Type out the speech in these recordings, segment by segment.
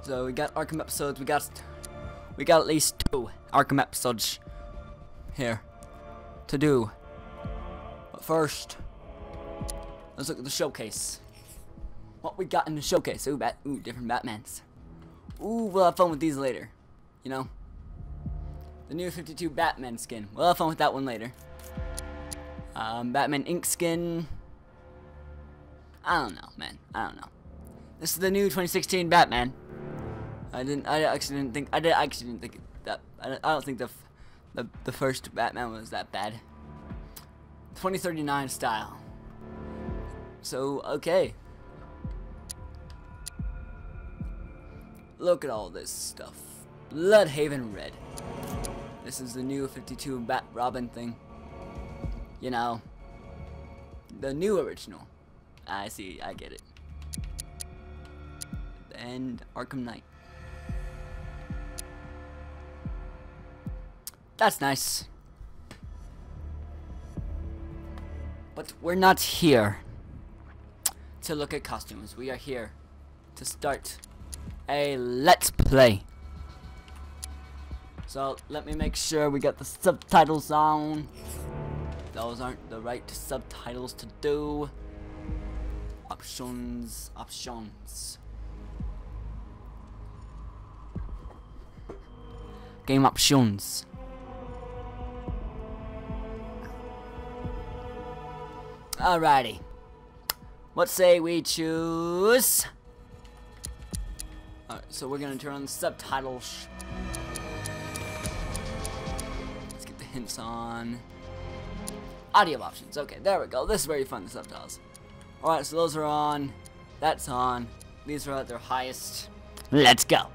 So we got Arkham episodes. We got at least 2 Arkham episodes here to do. But first, let's look at the showcase. What we got in the showcase? Ooh, different Batmans. Ooh, we'll have fun with these later. You know, the new 52 Batman skin. We'll have fun with that one later. Batman ink skin. I don't know, man. I don't know. This is the new 2016 Batman. I actually didn't think that. I don't think the first Batman was that bad. 2039 style. So okay. Look at all this stuff. Bloodhaven Red. This is the new 52 Bat Robin thing. You know, the new original. I see. I get it. And Arkham Knight. That's nice. But we're not here to look at costumes. We are here to start a Let's Play. So let me make sure we got the subtitles on. Those aren't the right subtitles to do. Options. Game options. Alrighty. Let's say we choose. Alright, so we're gonna turn on the subtitles. Let's get the hints on. Audio options. Okay, there we go. This is where you find the subtitles. Alright, so those are on. That's on. These are at their highest. Let's go.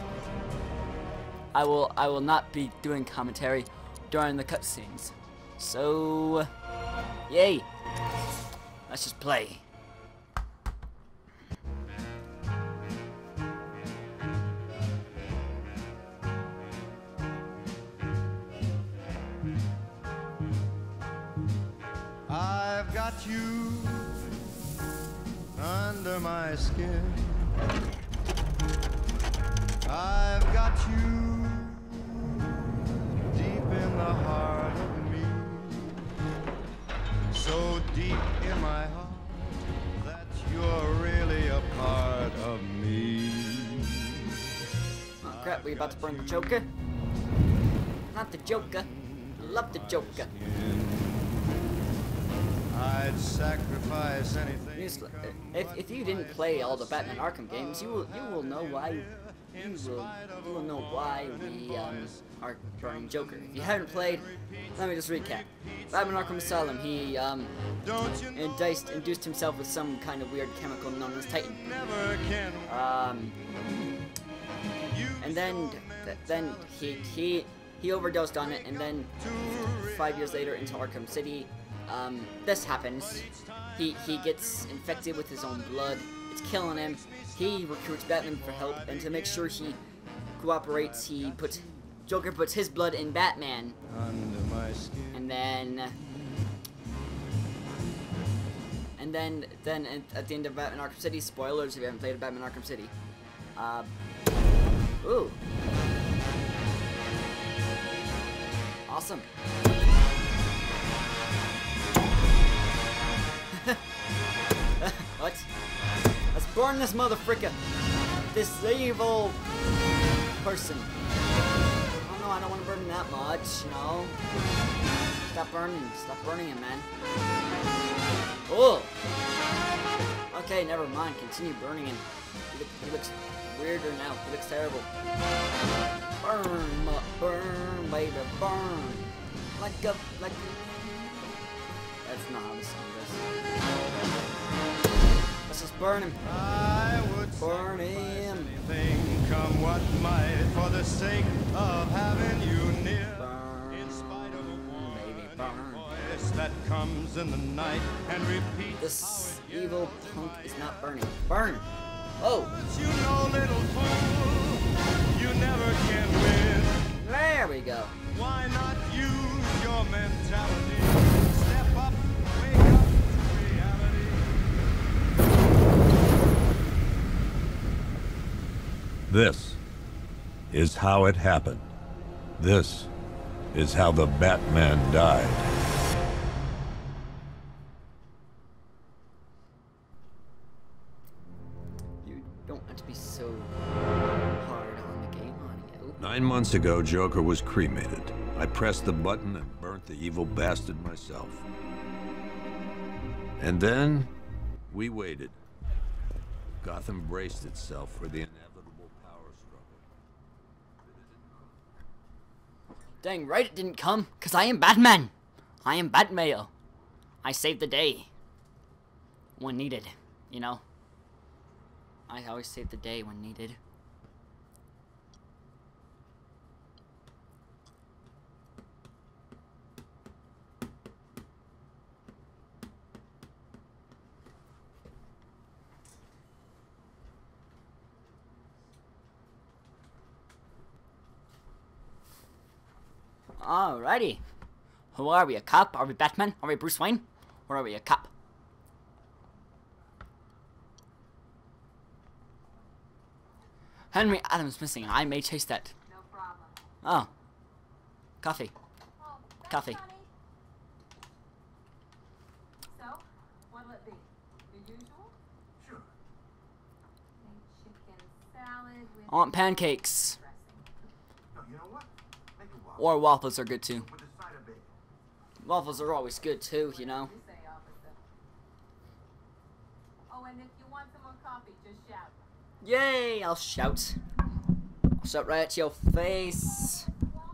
I will not be doing commentary during the cutscenes. So, yay. Let's just play. I've got you under my skin. I've got you deep in the heart of me. So deep in my heart that you're really a part of me. Oh crap, we about to burn the Joker? Not the Joker. I love the Joker. I'd sacrifice anything. If you didn't play all the Batman Arkham games, you will know why. You will know why we are burning Joker. If you haven't played, let me just recap. Batman Arkham Asylum, he induced himself with some kind of weird chemical known as Titan. And then he overdosed on it, and then 5 years later into Arkham City, this happens. He gets infected with his own blood. It's killing him. He recruits Batman for help, and to make sure he cooperates, Joker puts his blood in Batman. Under my skin. And then at the end of Batman Arkham City, spoilers if you haven't played Batman Arkham City. Ooh. Awesome. What? Let's burn this motherfricker. This evil person. Oh no, I don't want to burn him that much, you know. Stop burning him, man. Oh! Okay, never mind, continue burning him. He looks weirder now, he looks terrible. Burn, baby, burn. That's not how the song goes. Let's just burn him. I would burn him. Anything, come what might, for the sake of having you near. Burn, in spite of a baby, burn. voice that comes in the night and repeats. This evil punk is not burning. Burn! Oh! You know, little fool, you never can win. There we go. Why not use your mentality? Step up, wake up to reality. This is how it happened. This is how the Batman died. You don't want to be so hard on the game, on you. 9 months ago, Joker was cremated. I pressed the button and burnt the evil bastard myself. And then, we waited. Gotham braced itself for the inevitable power struggle. Dang right it didn't come, because I am Batman. I am Batmail. I saved the day. When needed, you know? I always save the day when needed. Alrighty. Who are we? A cop? Are we Batman? Are we Bruce Wayne? Or are we a cop? Henry Adams missing. I may chase that. No problem. Oh. Coffee. Oh, thanks, Coffee. honey. So, what'll it be? The usual? Sure. A chicken salad with I want pancakes. dressing. No, you know what? Make it waffle Or waffles are good too. with a side of bacon. Waffles are always good too, you know? You say, officer. Oh, and if you want some more coffee, just shout. Yay! I'll shout. I'll shout right at your face.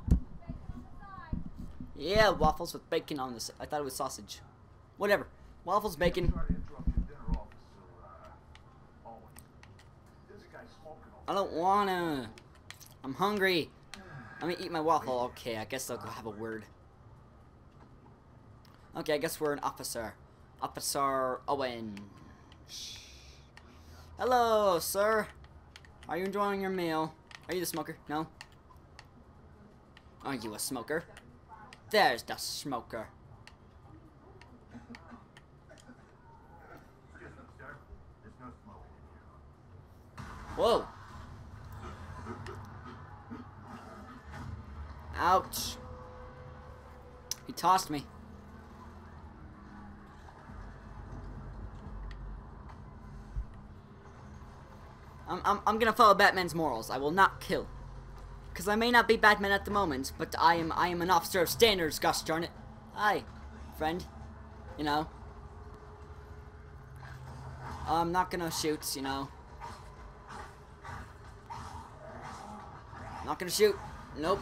Yeah, waffles with bacon on this. I thought it was sausage. Whatever. Waffles, bacon. Sorry to interrupt your dinner, Officer Owen. There's a guy smoking over I don't wanna. I'm hungry. Let me eat my waffle. Okay, I guess I'll go have a word. Okay, I guess we're an officer. Officer Owen. Hello, sir. Are you enjoying your meal? Are you the smoker? No? Are you a smoker? There's the smoker. Excuse me, sir. There's no smoking in here. Whoa. Ouch. He tossed me. I'm gonna follow Batman's morals. I will not kill. Because I may not be Batman at the moment, but I am an officer of standards, gosh darn it. Hi, friend. You know. I'm not gonna shoot, you know. Not gonna shoot. Nope.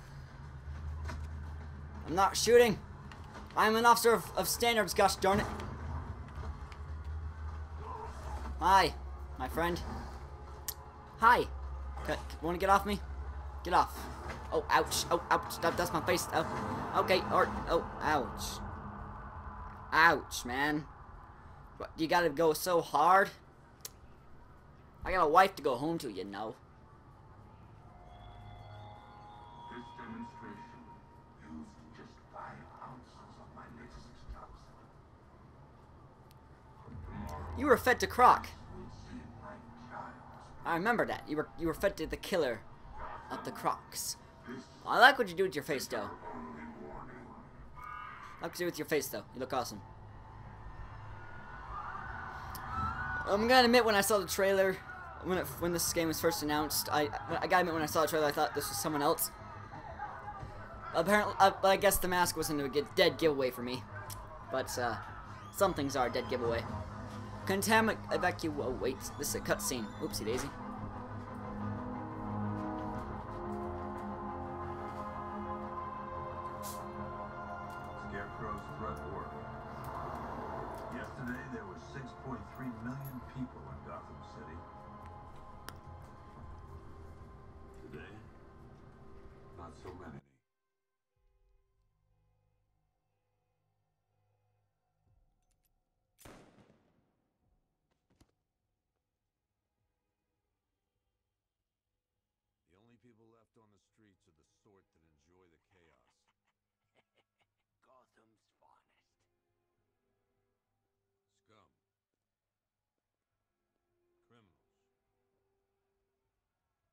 I'm not shooting. I'm an officer of standards, gosh darn it. Hi, my friend. Hi. Wanna get off me? Get off. Oh, ouch. Oh, ouch. That's my face. Oh, okay. Or, oh, ouch. Ouch, man. What, you gotta go so hard? I got a wife to go home to, you know. This demonstration used just 5 ounces of my latest toxin. Tomorrow You were fed to Croc. will see my child. I remember that. You were fed to the killer of the Crocs. I like what you do with your face, though. Only warning. I like what you do with your face, though. You look awesome. I'm gonna admit, when I saw the trailer, when this game was first announced, I gotta admit, when I saw the trailer, I thought this was someone else. Apparently, I guess the mask wasn't a dead giveaway for me. But some things are a dead giveaway. Oh wait, this is a cutscene. Oopsie daisy. Scarecrow's threat worked. Yesterday, there were 6.3 million people in Gotham City. Today, not so many. The only people left on the streets are the sort that enjoy the chaos. Gotham's finest. Scum. Criminals.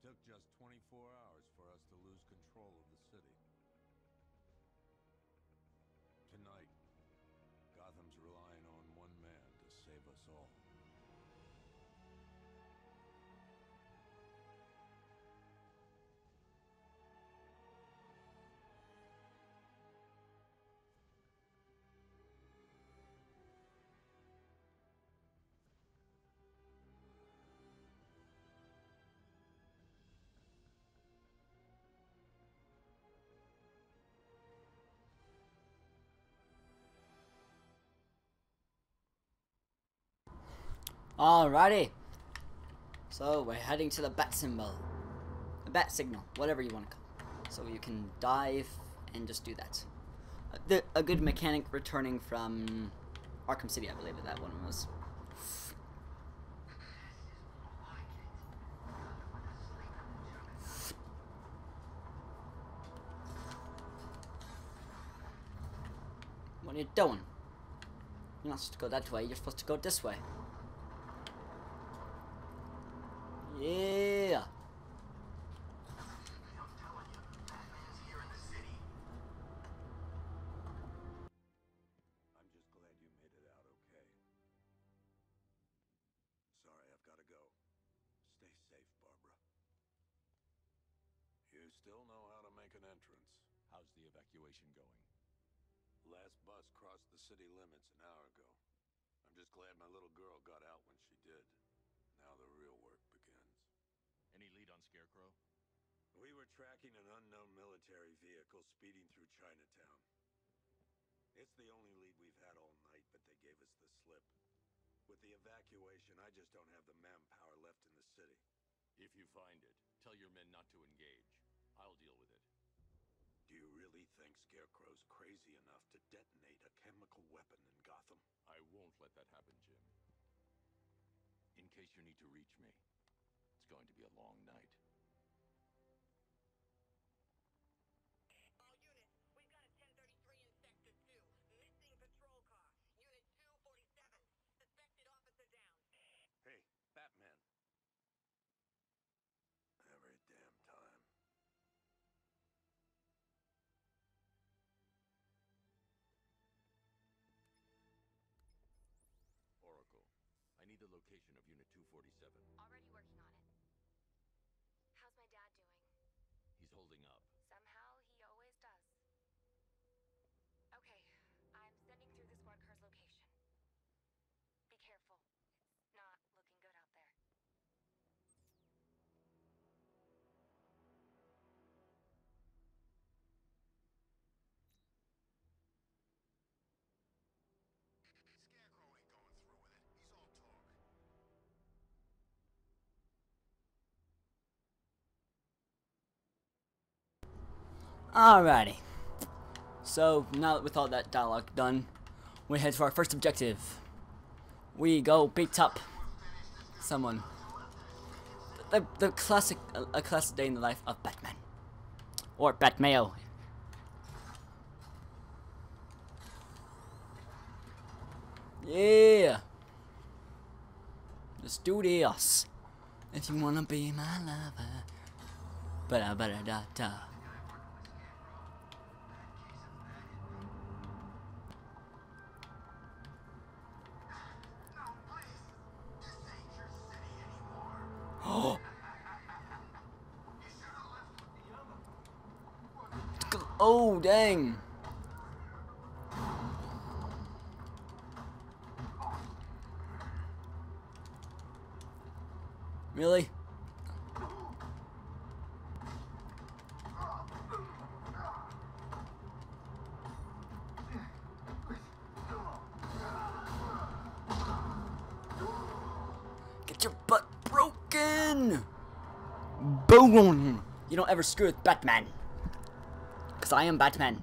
took just 24 hours for us to lose control of the city. Tonight, Gotham's relying on one man to save us all. Alrighty. So we're heading to the bat symbol. The bat signal, whatever you want to call it. So you can dive and just do that. A good mechanic returning from Arkham City, I believe that one was. What are you doing? You're not supposed to go that way, you're supposed to go this way. Yeah. I'm just glad you made it out okay. Sorry, I've got to go. Stay safe, Barbara. You still know how to make an entrance. How's the evacuation going? Last bus crossed the city limits an hour ago. I'm just glad my little girl got out when she did. Now the real work begins. Any lead on Scarecrow? We were tracking an unknown military vehicle speeding through Chinatown. It's the only lead we've had all night, but they gave us the slip. With the evacuation, I just don't have the manpower left in the city. If you find it, tell your men not to engage. I'll deal with it. Do you really think Scarecrow's crazy enough to detonate a chemical weapon in Gotham? I won't let that happen, Jim. In case you need to reach me, it's going to be a long night. All units, we've got a 1033 in Sector 2. Missing patrol car. Unit 247. Suspected officer down. Hey, Batman. Every damn time. Oracle, I need the location of Unit 247. Already working on it. How's my dad doing? He's holding up. Somehow he always does. Okay, I'm sending through the squad car's location. Be careful. It's not looking good out there. Scarecrow ain't going through with it. He's all talk. Alrighty. So, now with all that dialogue done, we head to our first objective. We go beat up someone. The classic, a classic day in the life of Batman. Or Batmayo. Yeah. Let's do this. If you wanna be my lover. Ba-da-ba-da-da-da. Oh, dang. Really? Get your butt broken! Boom! You don't ever screw with Batman. Because I am Batman.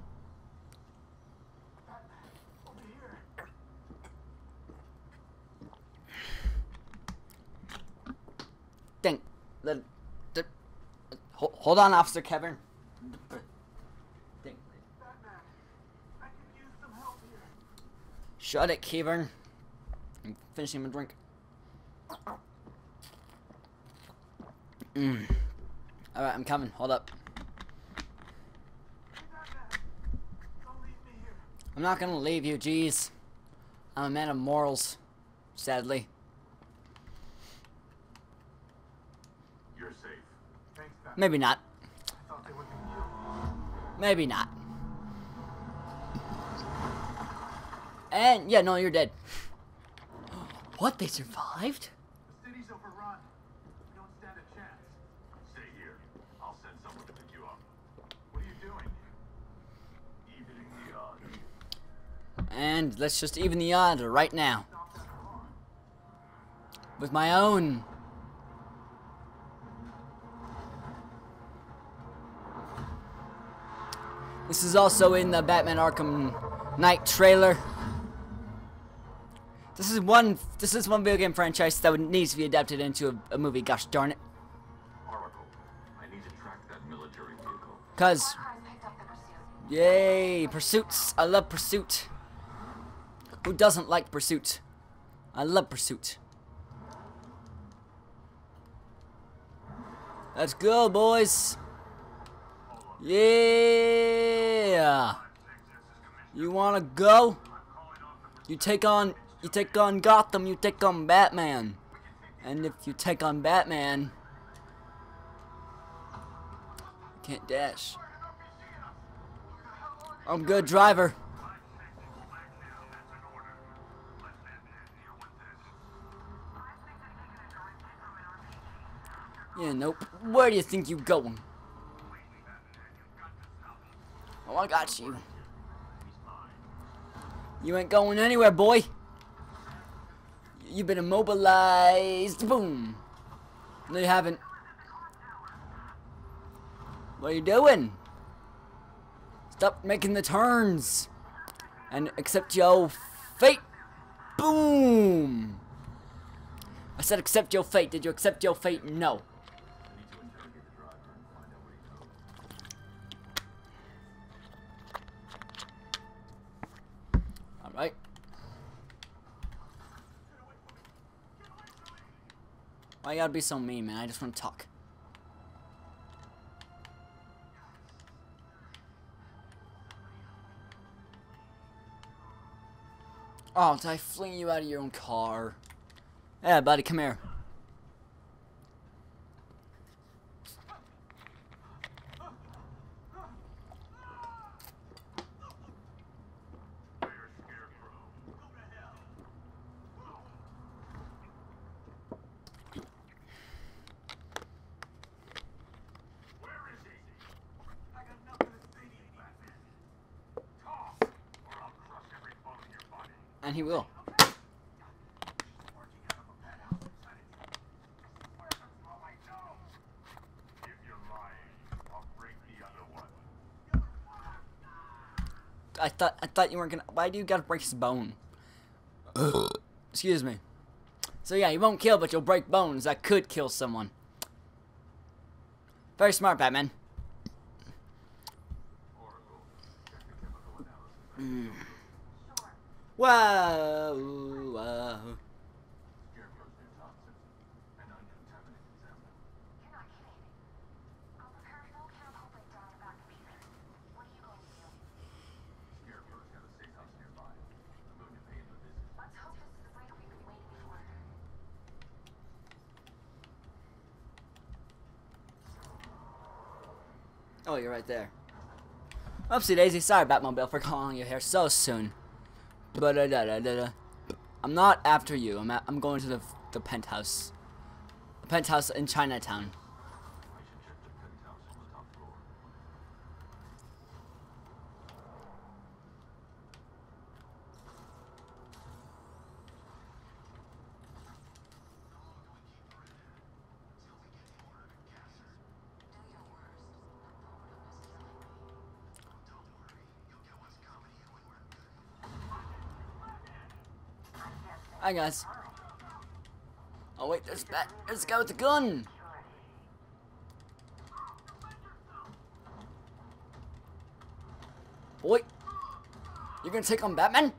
Dang. Hold on, Officer Kevin. Dang. Shut it, Kevin. I'm finishing my drink. Alright, I'm coming. Hold up. I'm not gonna leave you, jeez. I'm a man of morals, sadly. You're safe. Thanks, Batman. Maybe not. I thought they would be you. Maybe not. And, yeah, no, you're dead. What? They survived? The city's overrun. We don't stand a chance. Stay here. I'll send someone to pick you up. What are you doing? Evening the odds. And let's just even the odds right now. With my own. This is also in the Batman Arkham Knight trailer. This is one video game franchise that needs to be adapted into a movie, gosh darn it. Oracle, I need to track that military vehicle. Cause Cars picked up the pursuit. yay, pursuits. I love Pursuit. Who doesn't like Pursuit? I love Pursuit. Let's go, boys. Yeah. You wanna go? You take on Gotham, you take on Batman. And if you take on Batman, you can't dash. I'm a good driver. Yeah, nope. Where do you think you going? Oh, I got you. You ain't going anywhere, boy. You've been immobilized. Boom. No, you haven't. What are you doing? Stop making the turns. And accept your fate. Boom. I said accept your fate. Did you accept your fate? No. Alright. Why you gotta be so mean, man? I just want to talk. Oh, did I fling you out of your own car? Yeah, buddy, come here. And he will. I thought you weren't gonna. Why do you gotta break his bone? Excuse me. So yeah, you won't kill, but you'll break bones that could kill someone. Very smart, Batman. Wow, wow. You're not kidding. I'll prepare a full chemical breakdown on the back computer. What are you going to do? Let's hope this is the break we've been waiting for. Oh, you're right there. Oopsie daisy, sorry Batmobile for calling you here so soon. I'm not after you. I'm going to the penthouse. The penthouse in Chinatown. Hi guys. Oh wait, there's a guy with a gun. Boy, you're gonna take on Batman?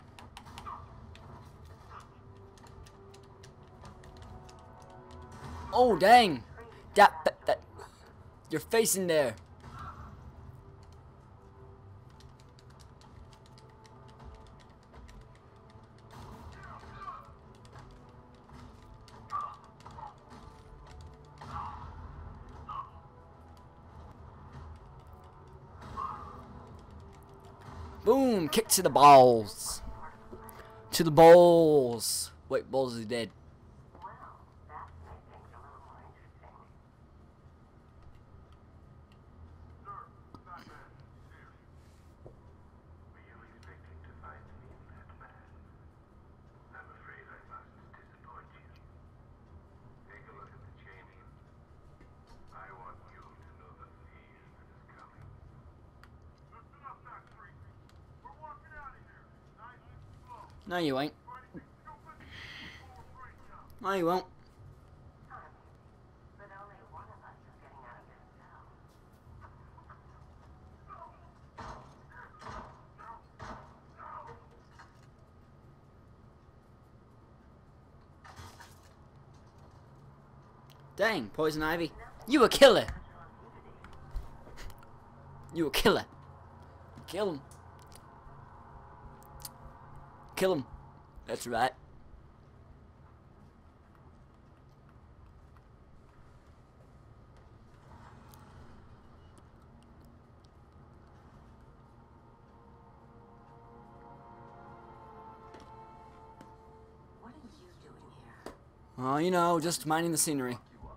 Oh dang! That You're facing there. Boom! Kick to the balls. To the balls. Wait, balls is dead. No, you ain't. No, you won't. Dang, Poison Ivy. You a killer. You a killer. Kill him. Kill him. That's right. What are you doing here? Oh, you know, just minding the scenery.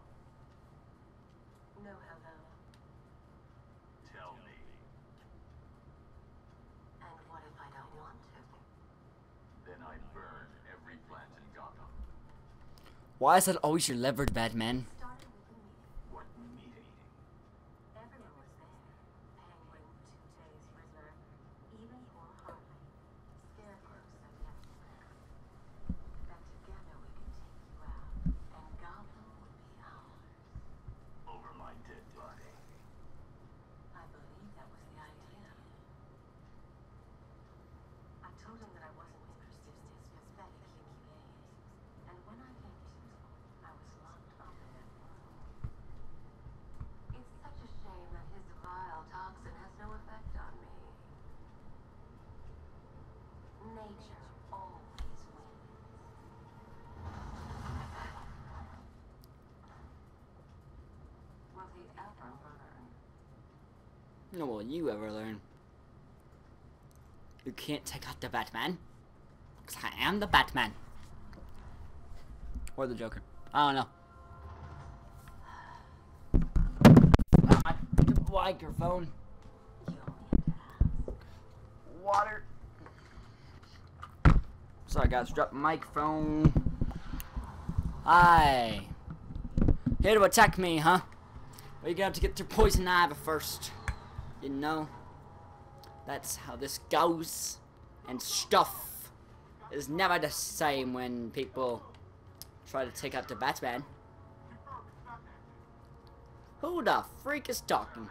No, hello. Tell me. And what if I don't want to? Then I burn every plant in Gotham. Why is that always your levered, Batman? Started with a meeting. What meeting? Everyone was there. Penguin, Two-Face, Riddler, even poor Harley. Scarecrow said yes. That together we could take you out, and Gotham would be ours. Over my dead body. I believe that was the idea. I told him that I wasn't interested in his pathetic kinky games, and when I came to, I was locked up in that world. It's such a shame that his vile toxin has no effect on me. Nature always wins. Will he ever learn? No, will you ever learn? You can't take out the Batman. Because I am the Batman. Or the Joker. I don't know. Ah, the microphone. You only have to ask. Water. Sorry guys, drop the microphone. Hi. Here to attack me, huh? Well, you got to get through Poison Ivy first. You know? That's how this goes. And stuff is never the same when people try to take out the Batman. Who the freak is talking?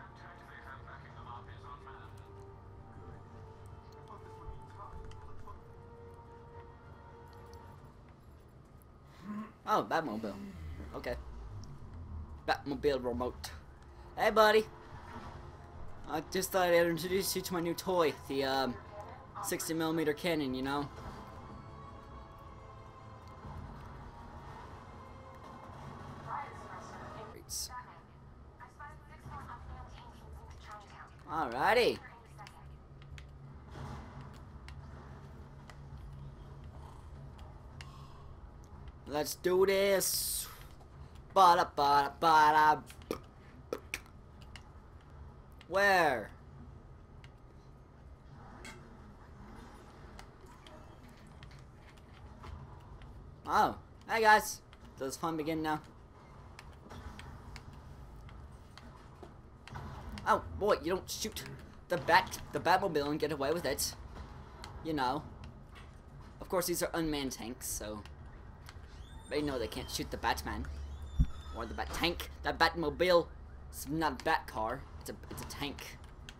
Oh, Batmobile. Okay. Batmobile remote. Hey, buddy. I just thought I'd introduce you to my new toy, the 60mm cannon, you know? Alrighty. Let's do this. Ba ba ba. Where? Oh, hey guys. Does fun begin now? Oh boy, you don't shoot the Batmobile and get away with it. You know. Of course, these are unmanned tanks, so they know they can't shoot the Batman or the Bat tank. That Batmobile is not a Bat car. It's a tank.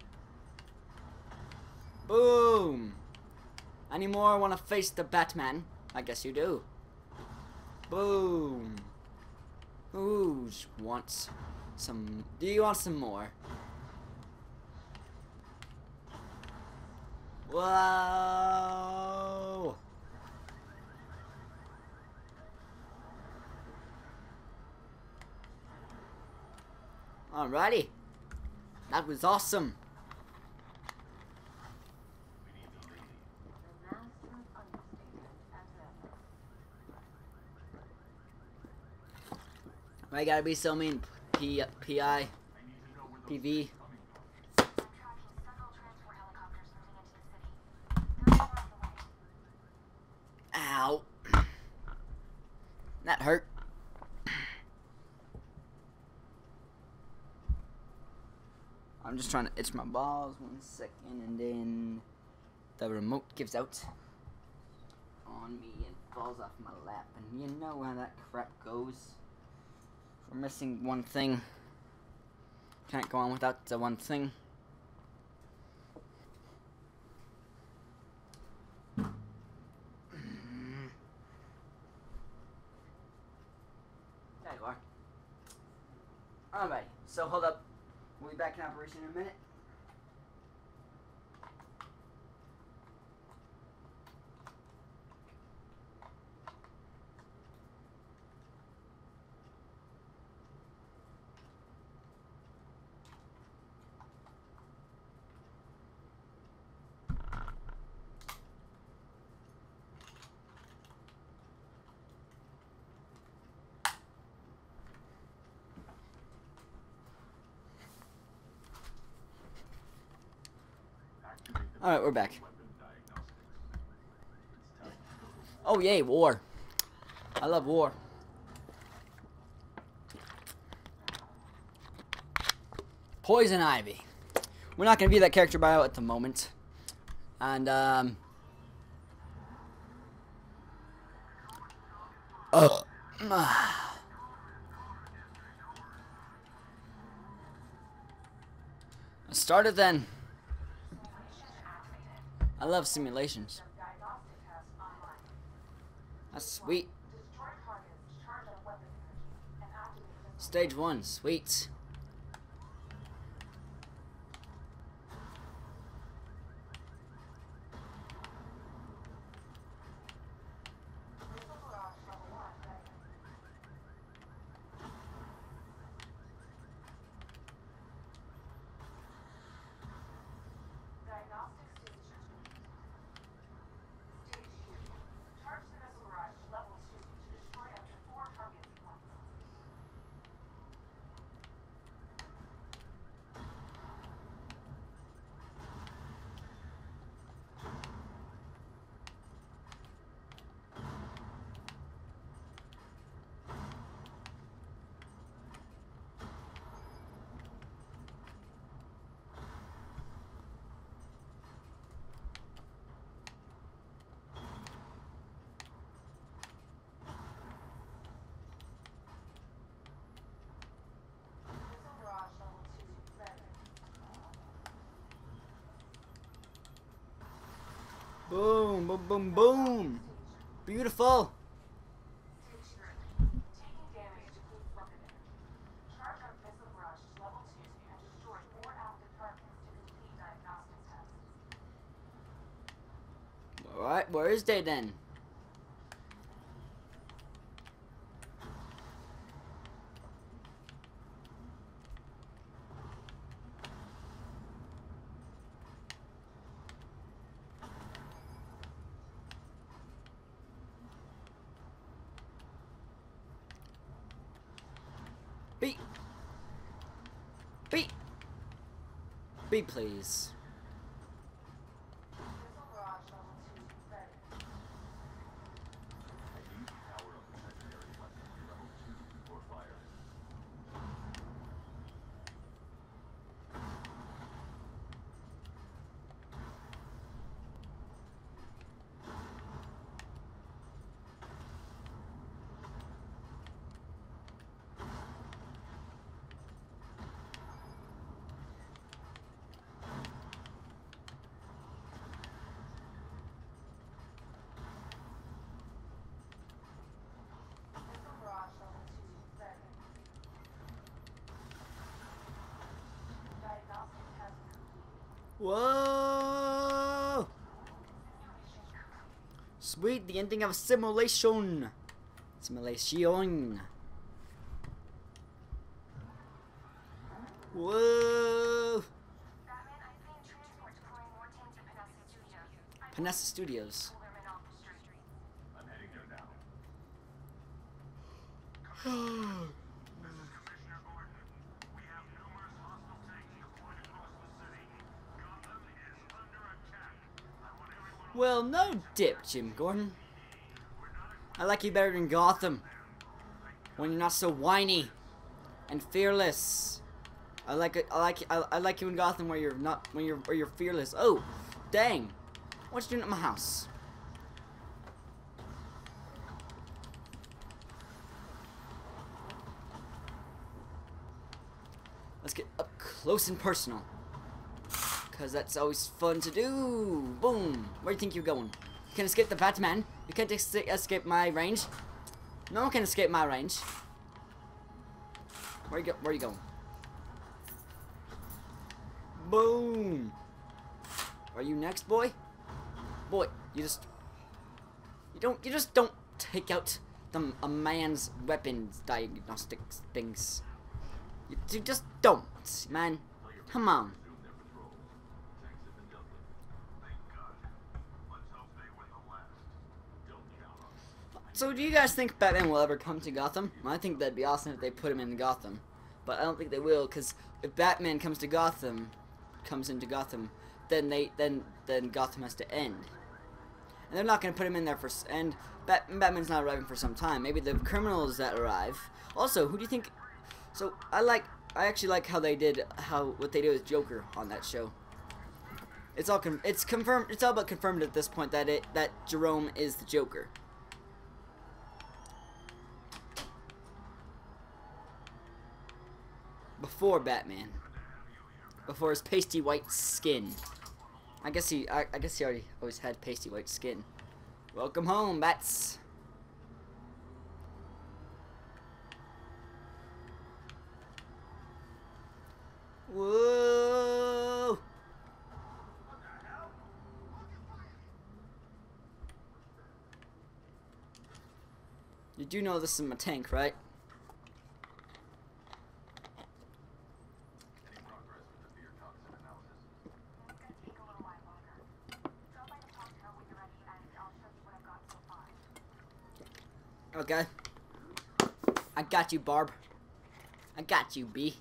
Boom. Any more want to face the Batman? I guess you do. Boom. Who wants some? Do you want some more? Whoa! Alrighty, that was awesome. The master of understatement and that. Why you gotta be so mean, PI, PV? I'm tracking several transport helicopters moving into the city. They're far away. Ow. That hurt. I'm just trying to itch my balls 1 second, and then the remote gives out on me and falls off my lap, and you know how that crap goes. We're missing one thing. Can't go on without the one thing. There you are. Alright, so hold up. We'll be back in operation in a minute. Alright, we're back. Oh yay, war. I love war. Poison Ivy. We're not gonna be that character bio at the moment. And started then. I love simulations. That's sweet. Stage 1, sweet. Boom, boom, boom, boom. Beautiful. Alright, where is they then? Beat. Beat. Beat, please. Whoa! Sweet, the ending of simulation. Simulation. Whoa! Batman, I've seen transport deploying more teams at Panessa Studios. Panessa Studios. Pull them off the street. I'm heading there now. Commissioner Gordon, we have numerous hostile tanks deployed across the city. Gotham is under attack. I want everyone Well, no dip, Jim Gordon. I like you better than Gotham. When you're not so whiny and fearless. I like it. I like you in Gotham where you're not where you're fearless. Oh, dang! What you doing at my house? Let's get up close and personal. Cause that's always fun to do. Boom! Where do you think you're going? You can escape the Batman. You can't escape my range. No one can escape my range. Where you going? Boom! Are you next, boy? Boy, you just don't take out a man's weapons diagnostics things. You just don't, man. Come on. Resume their patrols. Tanks have been dealt with. Thank God. Let's hope they win the last. Don't count on it. So do you guys think Batman will ever come to Gotham? I think that'd be awesome if they put him in Gotham. But I don't think they will, because if Batman comes into Gotham, then Gotham has to end. And they're not going to put him in there and Batman's not arriving for some time. Maybe the criminals that arrive. Also, who do you think? So I actually like how they did what they did with Joker on that show. It's confirmed. It's all but confirmed at this point that Jerome is the Joker. Before Batman. Before his pasty white skin. I guess he already always had pasty white skin. Welcome home, Bats. Whoa! You do know this is my tank, right? Any progress with the fear toxin analysis? It's gonna take a little while longer. Drop by the hospital when you're ready, and I'll show you what I've got so far. Okay. I got you, Barb. I got you, B.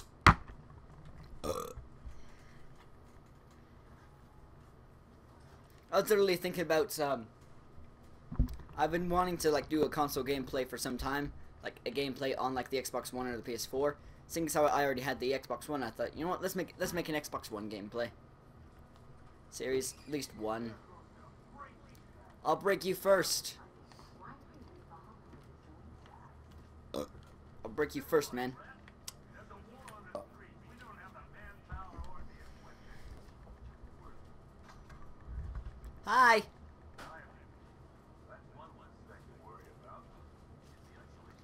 I was literally thinking about, I've been wanting to, like, do a console gameplay for some time. Like, a gameplay on, like, the Xbox One or the PS4. Seeing as how I already had the Xbox One, I thought, you know what, let's make an Xbox One gameplay. Series, at least one. I'll break you first. I'll break you first, man. Hi. That's one less thing to worry about. The isolation.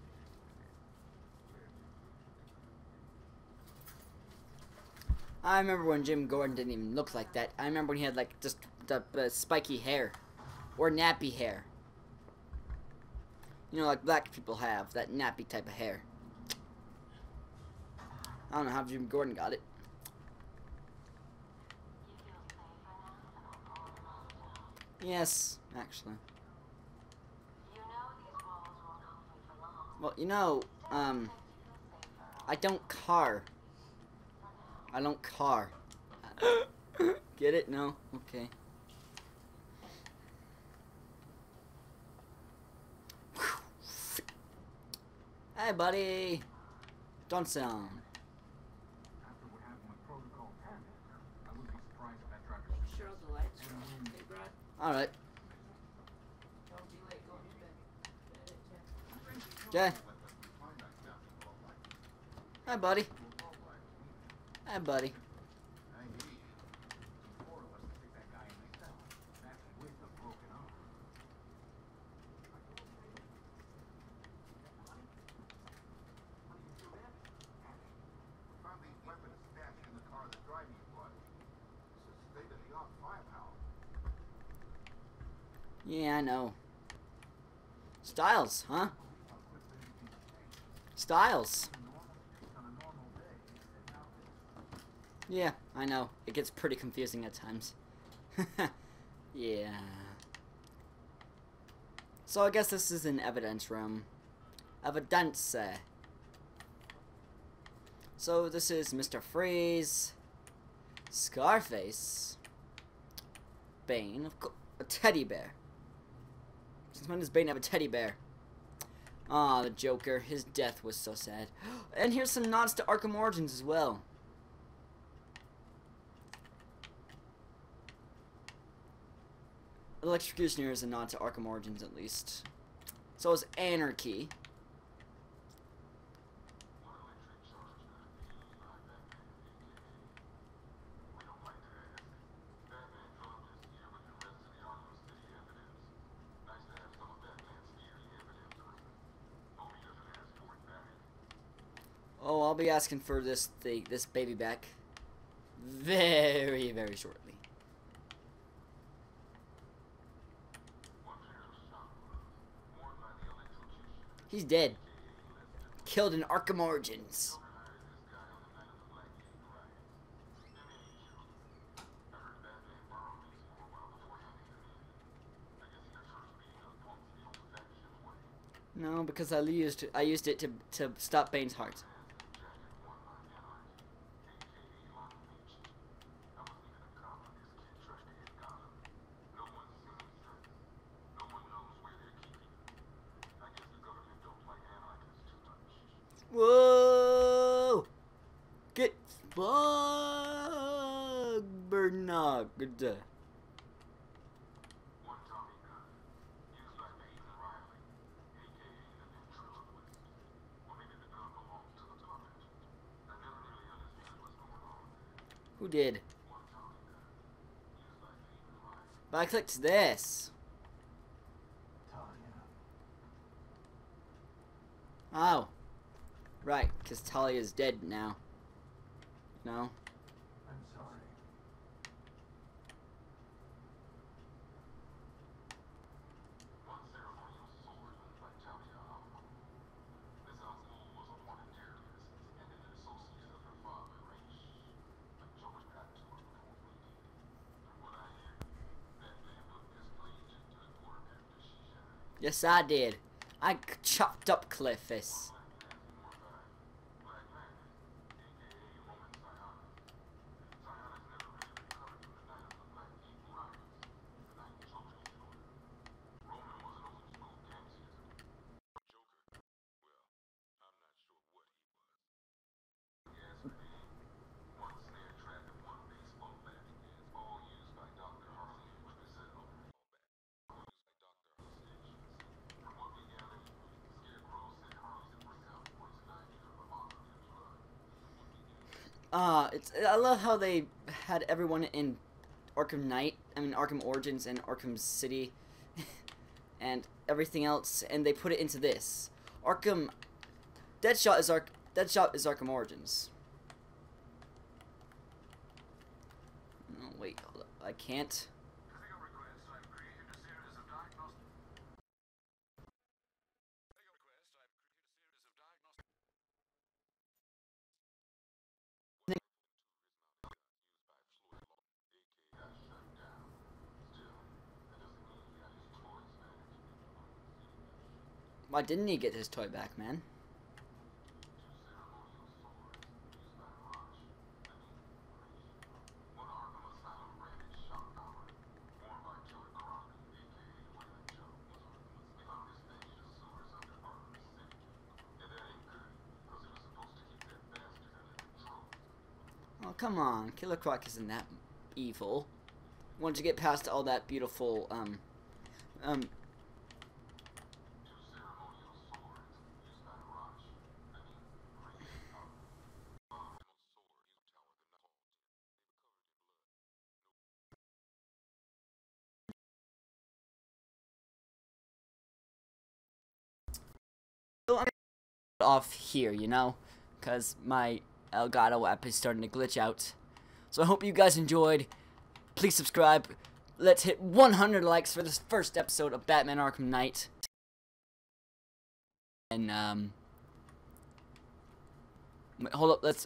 I remember when Jim Gordon didn't even look like that. I remember when he had, like, just the spiky hair. Or nappy hair. You know, like black people have. That nappy type of hair. I don't know how Jim Gordon got it. Yes, actually. Well, you know, I don't car. I don't car. Get it? No? Okay. Hey, buddy. Don't sound. After what happened with Protocol 10, I wouldn't be surprised if that driver should Sure, the lights are on. Hey, Brad. Alright. Don't be late going to bed. Okay. Hi, buddy. Hi, buddy. Found these weapons stashed in the car the driver you brought. Yeah, I know. Styles, huh? Styles. Yeah, I know. It gets pretty confusing at times. Yeah. So I guess this is an evidence room. Evidence. So this is Mr. Freeze, Scarface, Bane, a teddy bear. Since when does Bane have a teddy bear? Ah, the Joker. His death was so sad. And here's some nods to Arkham Origins as well. Electrocutioner is a nod to Arkham Origins at least. So is Anarchy. Oh, I'll be asking for this baby back very, very shortly. He's dead. Killed in Arkham Origins. No, because I used it to stop Bane's heart. Whoa! Get Bernard. Who did? But I clicked this. Oh. Right, because Talia is dead now. No? I'm sorry. One ceremonial sword by Talia al Ghul. This al Ghul was a wanted terrorist and an associate of her father, Raish. But Joker got to her before we did. From what I hear, Batman put this blade into the quarter after she died. Yes, I did. I chopped up Cletus. I love how they had everyone in Arkham Knight, Arkham Origins and Arkham City, and everything else, and they put it into this. Deadshot is Arkham Origins. No, wait, hold up. I can't. Why didn't he get his toy back, man? Oh, come on. Killer Croc isn't that evil. Once you get past all that beautiful, off here, you know, because my Elgato app is starting to glitch out. So I hope you guys enjoyed. Please subscribe, let's hit 100 likes for this first episode of Batman Arkham Knight. And wait, hold up, let's.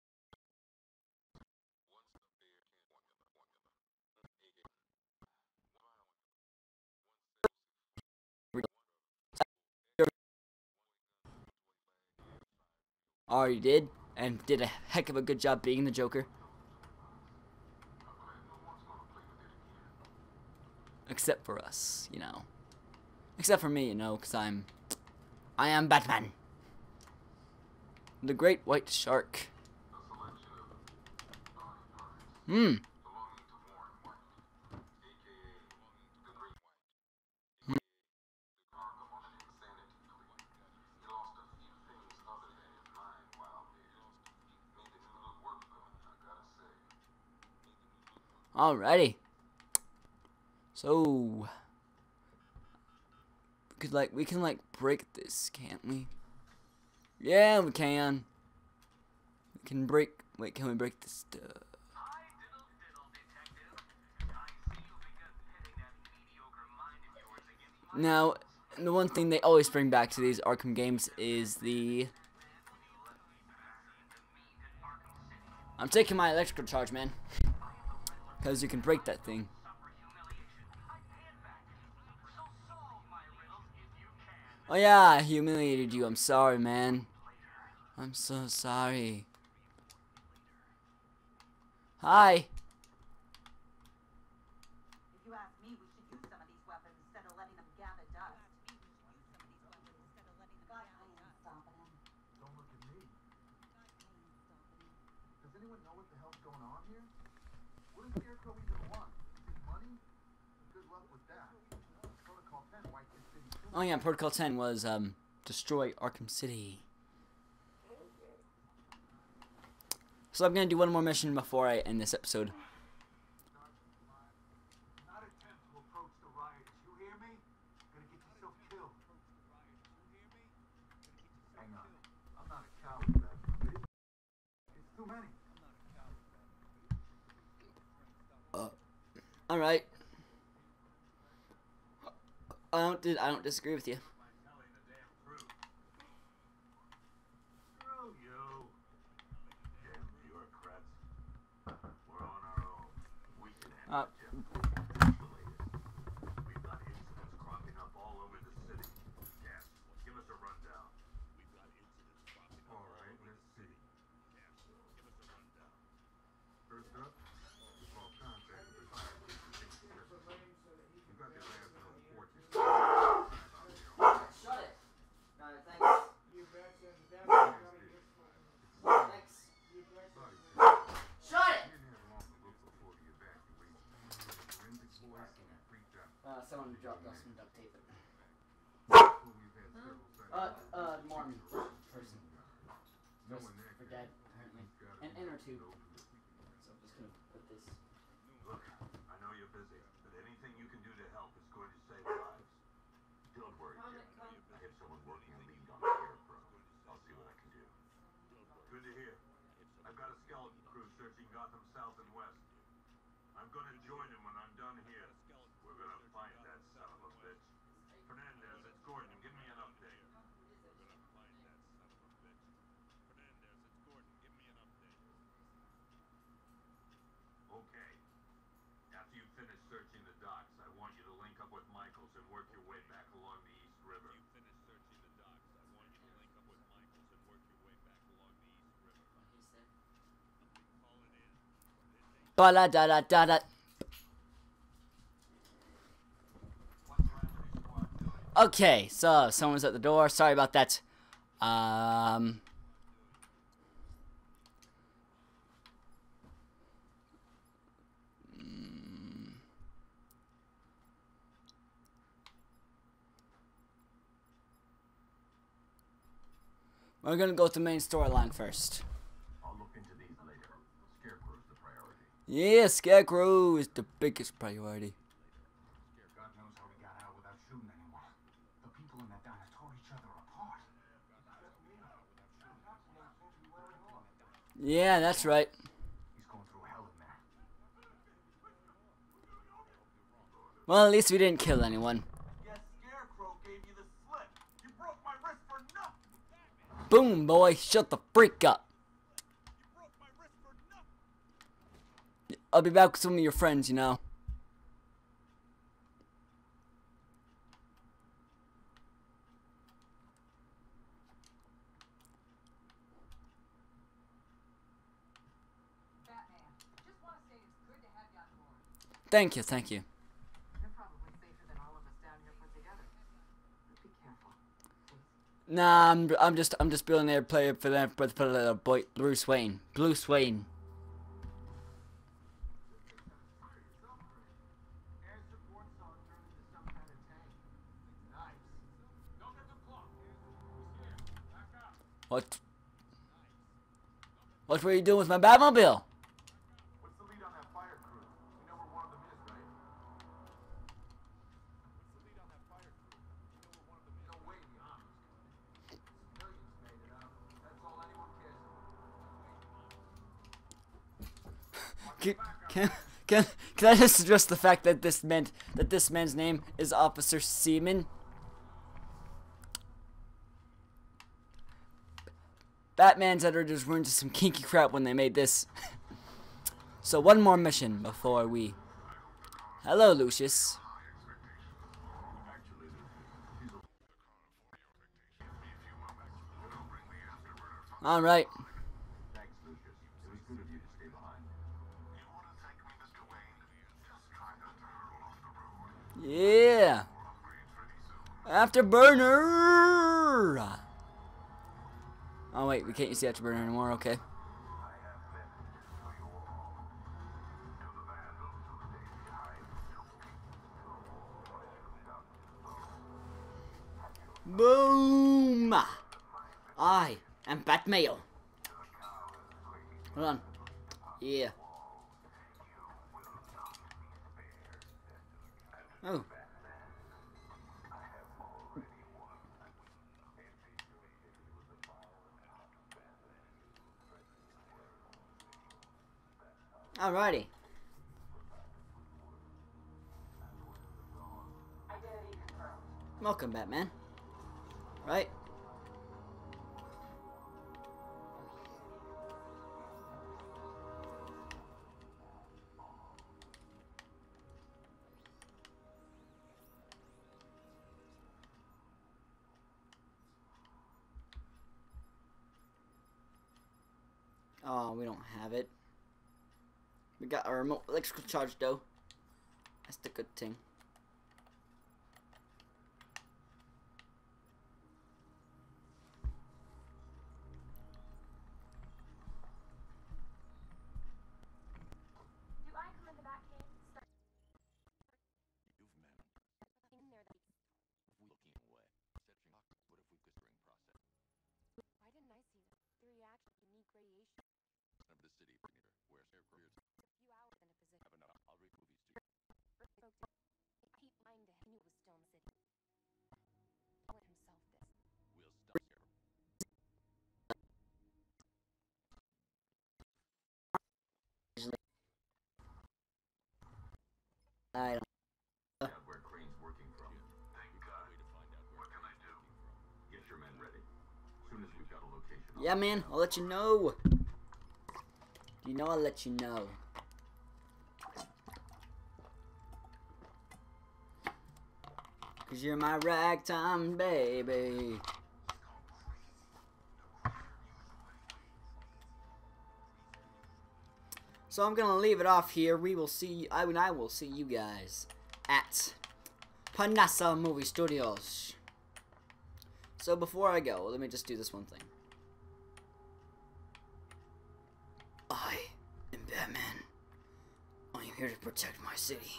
Already did, and did a heck of a good job being the Joker. Except for us, you know. Except for me, you know, because I am Batman. The Great White Shark. Alrighty. So we can break this, can't we? Yeah, we can. We can break. Wait, can we break this stuff? Now, the one thing they always bring back to these Arkham games is the. I'm taking my electrical charge, man. Because you can break that thing. Oh yeah, I humiliated you. I'm sorry, man. I'm so sorry. Hi. If you ask me, we should use some of these weapons instead of letting them gather dust. God, I ain't stopping him. Don't look at me. Does anyone know what the hell's going on here? What does Scarecrow even want? His money? Good luck with that. Protocol 10 wiped this city too. Oh yeah, Protocol 10 was destroy Arkham City. So I'm gonna do one more mission before I end this episode. Not attempt to approach the rioters. You hear me? Gonna get yourself killed. Hang on. I'm not a coward, man. It's too many. All right. I don't disagree with you. Telling the damn truth. Screw you. Damn bureaucrats. We're on our own. We can handle it, Jim. Isolated. We've got incidents cropping up all over the city. Yes. Give us a rundown. We've got incidents cropping up all right, let's see. Yes. Give us a rundown. First up, we call contact with the fire. You got the last known fortune. Shut it. Thanks. Thanks. Shut it. Someone dropped off some duct tape. Mormon person. For dead, apparently. An inner tube. So I'm just gonna put this. Look, I know you're busy, but anything you can do to help is going to save lives. Don't worry, Jim. I have someone working a lead on Scarecrow. I'll see what I can do. Good to hear. I've got a skeleton crew searching Gotham South and West. I'm going to join him when I'm done here. We're going to find that son of a bitch. Fernandez, it's Gordon. Give me an update. We're going to find that son of a bitch. Fernandez, it's Gordon. Give me an update. Okay. After you finish searching the docks, I want you to link up with Michaels and work your way back along the East River. You finish searching the docks, I want you to link up with Michaels and work your way back along the East River. Call it in. Ba da da da da da. Okay, so someone's at the door. Sorry about that. We're gonna go with the main storyline first. I'll look into these later. Scarecrow's the priority. Yeah, Scarecrow is the biggest priority. God knows how we got out without shooting anyone. The people in that diner tore each other apart. Yeah, that's right. He's going through hell in there. Well, at least we didn't kill anyone. Yes, Scarecrow gave you the slip. You broke my wrist for nothing. Boom, boy. Shut the freak up. You broke my wrist for nothing. I'll be back with some of your friends, you know. Batman, just want to say it's good to have you on board. Thank you, thank you. You're probably safer than all of us down here put together. But be careful, please. Nah, I'm just building a player for them, for the boy, Bruce Wayne. Bruce Wayne. Air support saw it turn into some kind of tank. Nice. Don't get too close. He's here. Back up. What? What were you doing with my Batmobile? What's the lead on that fire crew? You know where one of them is, right? What's the lead on that fire crew? You know where one of them is? No way, be honest. Civilians made it up. That's all anyone cares about. Can I just address the fact that this man's name is Officer Seaman? Batman's editors were into some kinky crap when they made this. So one more mission before we... Hello, Lucius. Alright. Thanks, Lucius. It was good of you to stay behind. You want to thank me, Mr. Wayne? Just try not to hurtle off the road. Yeah. Afterburner. Oh wait, we can't use the afterburner anymore. Okay. Boom! I am Batman. Hold on. Yeah. Oh. Alrighty. Identity confirmed. Welcome, Batman. Right? Oh, we don't have it. We got our remote electrical charge though. That's the good thing. Do I come in the back cave? Start You've met him. in there that Looking away. Searching boxes. What if we could spring process? why didn't I see this? The reaction to unique radiation Of the city, Peter, where Scarecrow is. a few hours in a position. Have enough. I'll read movies too. Spoke to I keep lying to him. He knew it was still in the city. Told himself this. We'll stop Scarecrow. I don't. Out where Crane's working from. Thank God. Way to find out where What can I do? Get your men ready. As soon as we've got a location. Yeah, man. I'll let you know. You know, I'll let you know. Cause you're my ragtime baby. So I'm gonna leave it off here. We will see. I will see you guys at Panasa Movie Studios. So before I go, let me just do this one thing. I am Batman. I am here to protect my city.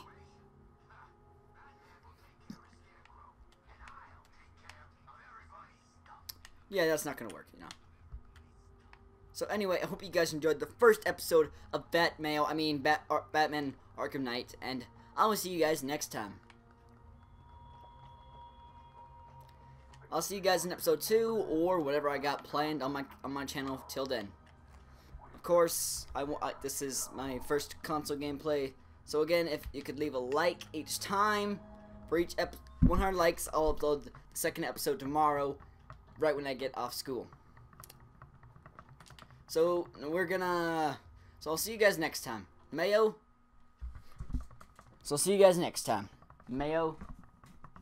Yeah, that's not gonna work, you know. So anyway, I hope you guys enjoyed the first episode of Batman Arkham Knight, and I will see you guys next time. I'll see you guys in episode 2 or whatever I got planned on my channel till then. Of course, this is my first console gameplay, So again, if you could leave a like each time for each 100 likes, I'll upload the second episode tomorrow, right when I get off school. So I'll see you guys next time. Mayo. So I'll see you guys next time. Mayo.